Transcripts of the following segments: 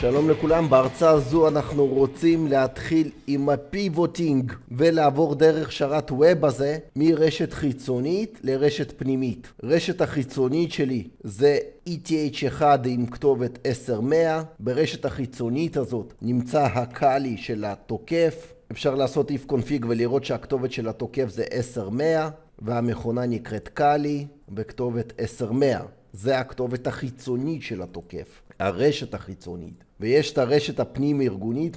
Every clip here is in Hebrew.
שלום לכולם, בהרצאה זו אנחנו רוצים להתחיל עם הפיבוטינג ולעבור דרך שרת ווב הזה מרשת חיצונית לרשת פנימית. רשת החיצונית שלי זה ETH1 עם כתובת 10100. ברשת החיצונית הזאת נמצא הקאלי של התוקף. אפשר לעשות if config ולראות שהכתובת של התוקף זה 10100 והמכונה נקראת קאלי וכתובת 10100. זה הכתובת החיצונית של התוקף, הרשת החיצונית. ויש את הרשת הפנים ארגונית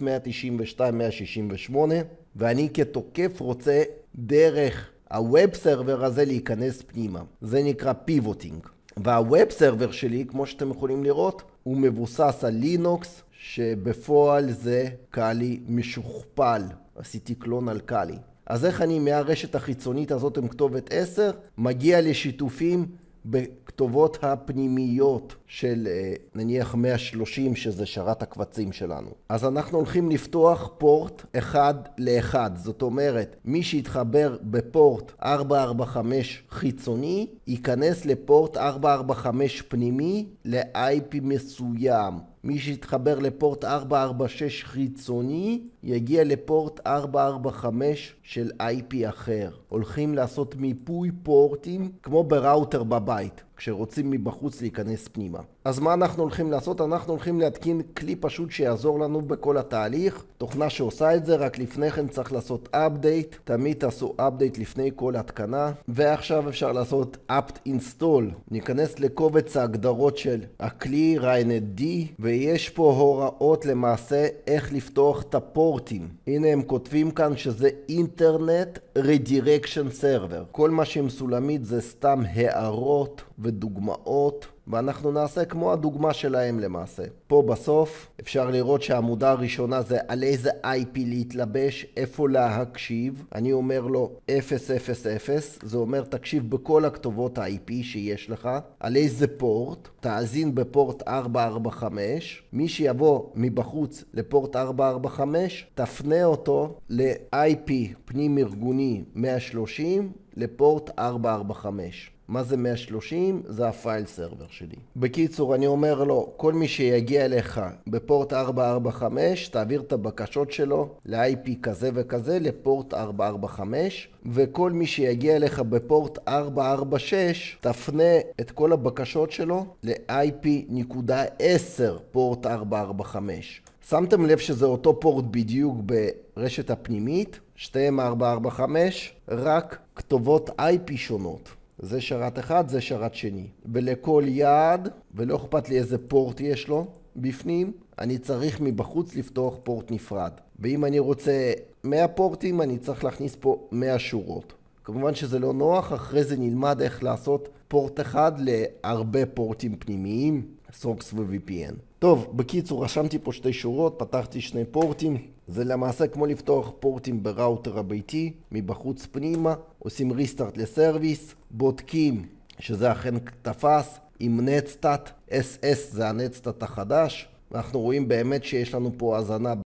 192.168, ואני כתוקף רוצה דרך הווב סרבר הזה להיכנס פנימה. זה נקרא פיבוטינג. והווב סרבר שלי, כמו שאתם יכולים לראות, הוא מבוסס על לינוקס, שבפועל זה קאלי משוכפל. עשיתי קלון על קאלי. אז איך אני מהרשת החיצונית הזאת עם כתובת 10, מגיע לשיתופים בכתובות הפנימיות של נניח 130 שזה שרת הקבצים שלנו. אז אנחנו הולכים לפתוח פורט 1 ל-1. זאת אומרת, מי שיתחבר בפורט 445 חיצוני, ייכנס לפורט 445 פנימי ל-IP מסוים. מי שיתחבר לפורט 446 חיצוני, יגיע לפורט 445 של IP אחר. הולכים לעשות מיפוי פורטים כמו בראוטר בבית, כשרוצים מבחוץ להיכנס פנימה. אז מה אנחנו הולכים לעשות? אנחנו הולכים להתקין כלי פשוט שיעזור לנו בכל התהליך. תוכנה שעושה את זה, רק לפני כן צריך לעשות update. תמיד תעשו update לפני כל התקנה. ועכשיו אפשר לעשות apt install. ניכנס לקובץ ההגדרות של הכלי reinetd, ויש פה הוראות למעשה איך לפתוח את הפורטים. הנה הם כותבים כאן שזה אינטרנט רדירקשן סרבר. כל מה שמסולמית זה סתם הערות ודוגמאות, ואנחנו נעשה כמו הדוגמה שלהם למעשה. פה בסוף אפשר לראות שהעמודה הראשונה זה על איזה IP להתלבש, איפה להקשיב. אני אומר לו 000, זה אומר תקשיב בכל הכתובות ה-IP שיש לך, על איזה פורט, תאזין בפורט 445, מי שיבוא מבחוץ לפורט 445, תפנה אותו ל-IP פנים ארגוני 130 לפורט 445. מה זה 130? זה הפייל סרבר שלי. בקיצור, אני אומר לו, כל מי שיגיע אליך בפורט 445, תעביר את הבקשות שלו ל-IP כזה וכזה, לפורט 445, וכל מי שיגיע אליך בפורט 446, תפנה את כל הבקשות שלו ל-IP.10 פורט 445. שמתם לב שזה אותו פורט בדיוק ברשת הפנימית, שתיהם 445, רק כתובות IP שונות. זה שרת אחד, זה שרת שני. ולכל יעד, ולא אכפת לי איזה פורט יש לו בפנים, אני צריך מבחוץ לפתוח פורט נפרד. ואם אני רוצה 100 פורטים, אני צריך להכניס פה 100 שורות. כמובן שזה לא נוח, אחרי זה נלמד איך לעשות פורט אחד להרבה פורטים פנימיים, SOCKS ו-VPN. טוב, בקיצור, רשמתי פה שתי שורות, פתחתי שני פורטים. זה למעשה כמו לפתוח פורטים בראוטר הביתי, מבחוץ פנימה, עושים ריסטארט לסרוויס, בודקים שזה אכן תפס, עם נטסטאט, SS זה הנטסטאט החדש, ואנחנו רואים באמת שיש לנו פה הזנה